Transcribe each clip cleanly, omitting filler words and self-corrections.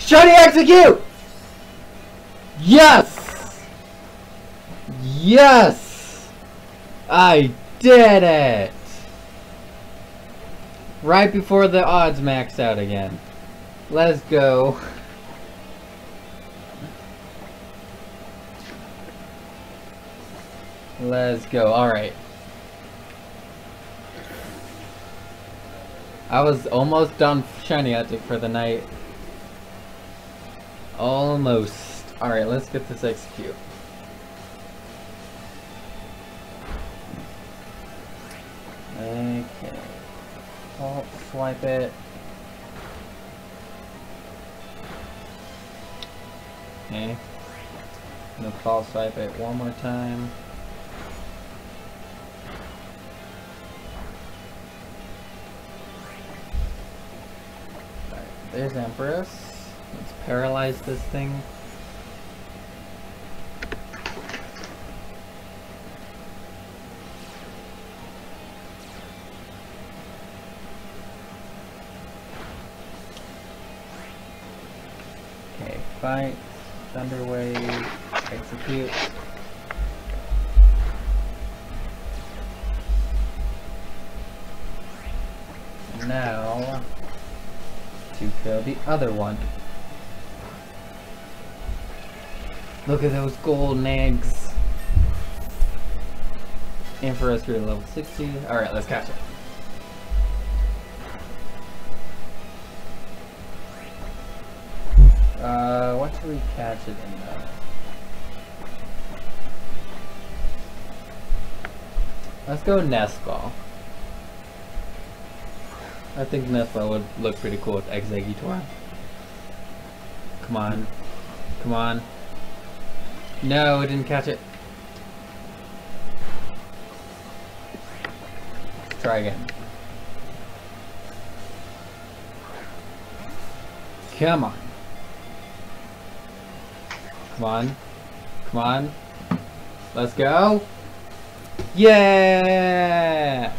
Shiny execute! Yes! Yes! I did it! Right before the odds max out again. Let's go. Let's go. Alright. I was almost done shiny hunting for the night. Almost. Alright, let's get this execute. Okay. Oh, swipe it. Okay. I'm gonna false swipe it one more time. Alright, there's Empress. Let's paralyze this thing. Okay, fight. Thunder Wave. Execute. And now to kill the other one. Look at those golden eggs. And for us, we're at level 60. Alright, let's catch it. What should we catch it in though? Let's go Nest Ball. I think Nest Ball would look pretty cool with Exeggutor. Come on. Come on. No, I didn't catch it. Let's try again. Come on. Come on. Come on. Let's go. Yeah!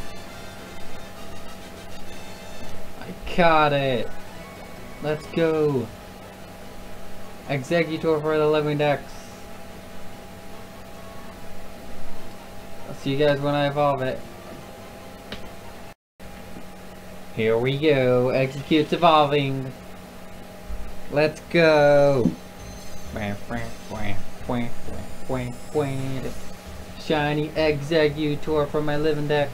I caught it. Let's go. Exeggutor for the living dex. I'll see you guys when I evolve it. Here we go. Execute's evolving. Let's go. Shiny Exeggutor for my living dex.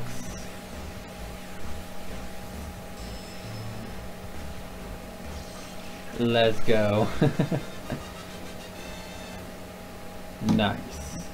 Let's go. Nice.